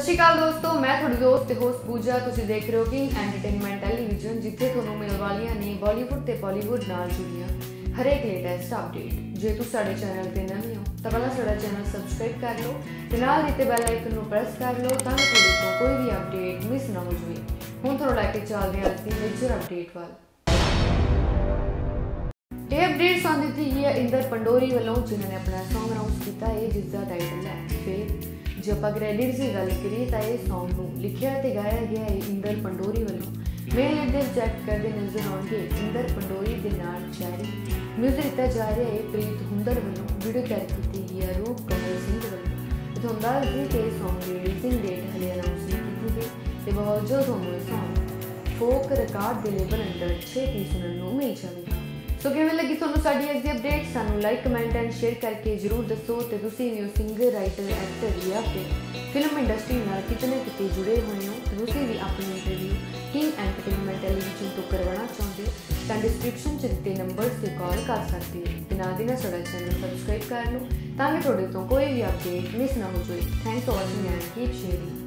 ਸ਼੍ਰੀ ਅਕਾਲ ਦੋਸਤੋ, मैं ਤੁਹਾਡੀ ਦੋਸਤ ਤੇ ਹੋਸਟ ਪੂਜਾ। ਤੁਸੀਂ ਦੇਖ ਰਹੇ ਹੋ ਕਿੰਗ ਐਂਟਰਟੇਨਮੈਂਟ ਟੈਲੀਵਿਜ਼ਨ, ਜਿੱਥੇ ਤੁਹਾਨੂੰ ਮਿਲਣ ਵਾਲੀਆਂ ਨੇ ਬਾਲੀਵੁੱਡ ਤੇ ਬਾਲੀਵੁੱਡ ਨਾਲ ਜੁੜੀਆਂ ਹਰੇਕ ਲੇਟੈਸਟ ਅਪਡੇਟ। ਜੇ ਤੁਸੀਂ ਸਾਡੇ ਚੈਨਲ ਤੇ ਨਵੇਂ ਹੋ ਤਾਂ ਪਹਿਲਾਂ ਸਾਡਾ ਚੈਨਲ ਸਬਸਕ੍ਰਾਈਬ ਕਰ ਲਓ ਤੇ ਨਾਲ ਦਿੱਤੇ ਬੈਲ ਆਈਕਨ ਨੂੰ ਪ੍ਰੈਸ ਕਰ ਲਓ ਤਾਂ ਕਿ ਤੁਹਾਡੇ ਤੋਂ ਕੋਈ ਵੀ ਅਪਡੇਟ ਮਿਸ ਨਾ ਹੋ ਜਾਵੇ। ਹੁਣ ਤੁਹਾਨੂੰ ਲੈ ਕੇ ਚੱਲਦੇ ਹਾਂ ਅੱਜ ਦੀ ਮੇਜਰ ਅਪਡੇਟ ਵੱਲ। ਇਹ ਅਪਡੇਟ ਸਾਨੂੰ ਦਿੱਤੀ ਗਈ ਹੈ ਇੰਦਰ ਪੰਡੋਰੀ ਵੱਲੋਂ, ਜਿਨ੍ਹਾਂ ਨੇ ਆਪਣਾ ਸੌਂਗ ਅਨਾਉਂਸ ਕੀਤਾ ਹੈ ਜਿਸ ਦਾ ਟਾਈਟਲ ਹੈ ਫਿਰ। ਜੇ ਆਪਾਂ ਕ੍ਰੈਡਿਟਸ ਦੀ ਗੱਲ ਕਰੀਏ ਤਾਂ ਇਹ ਸੌਂਗ ਨੂੰ ਲਿਖਿਆ ਤੇ ਗਾਇਆ ਗਿਆ ਹੈ ਇੰਦਰ ਪੰਡੋਰੀ ਵੱਲੋਂ। ਮੇਨ ਲੀਡ ਦੇ ਪ੍ਰੋਜੈਕਟ ਕਰਦੇ ਨਜ਼ਰ ਆਉਣਗੇ ਇੰਦਰ ਪੰਡੋਰੀ ਦੇ ਨਾਲ ਚੈਰੀ। ਮਿਊਜ਼ਿਕ ਦਿੱਤਾ ਜਾ ਰਿਹਾ ਹੈ ਪ੍ਰੀਤ ਹੁੰਦਲ ਵੱਲੋਂ। ਵੀਡੀਓ ਤਿਆਰ ਕੀਤੀ ਗਈ ਹੈ ਰੂਪ ਕਮਲ ਸਿੰਘ ਵੱਲੋਂ। ਤੁਹਾਨੂੰ ਦੱਸ ਦਈਏ ਕਿ ਇਹ ਸੌਂਗ ਦੀ ਰਿਲੀਜ਼ਿੰਗ ਡੇਟ ਹਲੇ ਅਨਾਉਂਸ ਨਹੀਂ ਕੀਤੀ ਗਈ ਤੇ ਬਹੁਤ ਜਲਦ ਤੁਹਾਨੂੰ ਇਹ ਸੌਂਗ ਫੋਕ ਰਿਕਾਰਡ ਦੇ ਲੇਬਲ ਅੰਡਰ ਛੇਤੀ ਸੁਣਨ ਨੂੰ ਮਿਲ ਜਾਵੇਗਾ। ਸੋ ਕਿਵੇਂ ਲੱਗੀ ਤੁਹਾਨੂੰ ਸਾਡੀ ਅੱਜ ਦੀ ਅਪਡੇਟ? ਸਾਨੂੰ ਲਾਈਕ, ਕਮੈਂਟ ਐਂਡ ਸ਼ੇਅਰ ਕਰਕੇ ਜ਼ਰੂਰ ਦੱਸੋ। ਤੇ ਤੁਸੀਂ ਵੀ ਸਿੰਗਰ, ਰਾਈਟਰ, ਐਕਟਰ ਜਾਂ ਫਿਰ ਫਿਲਮ ਇੰਡਸਟਰੀ ਨਾਲ ਕਿਤੇ ਜੁੜੇ ਹੋਏ ਹੋ ਤੇ ਤੁਸੀਂ ਵੀ ਆਪਣੀ ਇੰਟਰਵਿਊ ਕਿੰਗ ਐਂਟਰਟੇਨਮੈਂਟ ਟੈਲੀਵਿਜ਼ਨ ਤੋਂ ਕਰਵਾਉਣਾ ਚਾਹੁੰਦੇ ਹੋ ਤਾਂ ਡਿਸਕ੍ਰਿਪਸ਼ਨ 'ਚ ਦਿੱਤੇ ਨੰਬਰਸ 'ਤੇ ਕਾਲ ਕਰ ਸਕਦੇ ਹੋ ਤੇ ਨਾਲ ਦੀ ਨਾਲ ਸਾਡਾ ਚੈਨਲ ਸਬਸਕ੍ਰਾਈਬ ਕਰ ਲਓ ਤਾਂ ਕਿ ਤੁਹਾਡੇ ਤੋਂ ਕੋਈ ਵੀ ਅਪਡੇਟ ਮਿਸ ਨਾ ਹੋ ਜਾਵੇ। Thanks for watching and keep sharing.